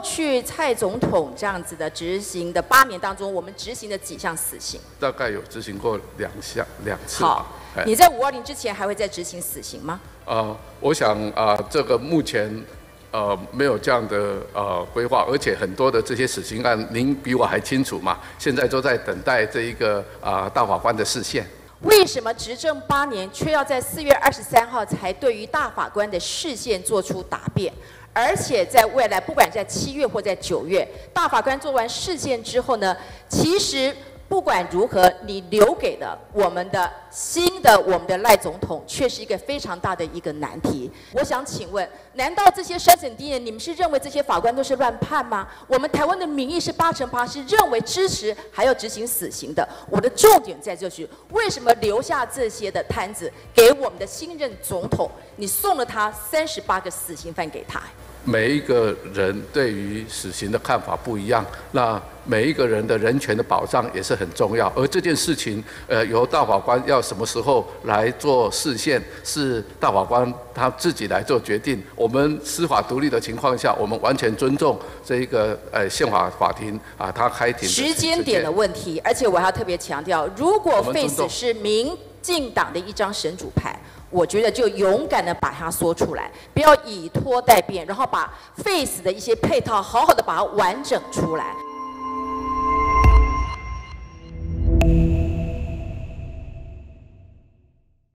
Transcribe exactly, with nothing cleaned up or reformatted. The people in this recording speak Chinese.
去蔡总统这样子的执行的八年当中，我们执行的几项死刑？ 大概有执行过两项两次吧。 好，你在五二零之前还会再执行死刑吗？ 呃，我想啊、呃，这个目前呃没有这样的呃规划，而且很多的这些死刑案，您比我还清楚嘛。现在都在等待这一个啊、呃、大法官的释宪。 为什么执政八年，却要在四月二十三号才对于大法官的释宪做出答辩？而且在未来，不管在七月或在九月，大法官做完释宪之后呢，其实不管如何，你留给的我们的新的我们的赖总统，却是一个非常大的一个难题。我想请问，难道这些筛选敌人，你们是认为这些法官都是乱判吗？我们台湾的民意是八成八是认为支持还要执行死刑的。我的重点在这是，为什么留下这些的摊子给我们的新任总统？你送了他三十八个死刑犯给他。 每一个人对于死刑的看法不一样，那每一个人的人权的保障也是很重要。而这件事情，呃，由大法官要什么时候来做释宪，是大法官他自己来做决定。我们司法独立的情况下，我们完全尊重这一个呃宪法法庭啊，他开庭时间点的问题。而且我还要特别强调，如果 Face 是民进党的一张神主牌，我觉得就勇敢的把它说出来，不要以拖待变，然后把 Face 的一些配套好好的把它完整出来。